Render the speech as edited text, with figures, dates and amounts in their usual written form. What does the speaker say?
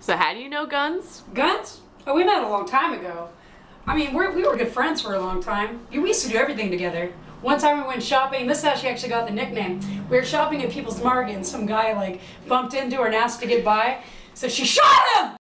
So how do you know Guns? Guns? Oh, we met a long time ago. I mean, we were good friends for a long time. We used to do everything together. One time we went shopping. This is how she actually got the nickname. We were shopping at People's Market and some guy like bumped into her and asked to get by. So she shot him!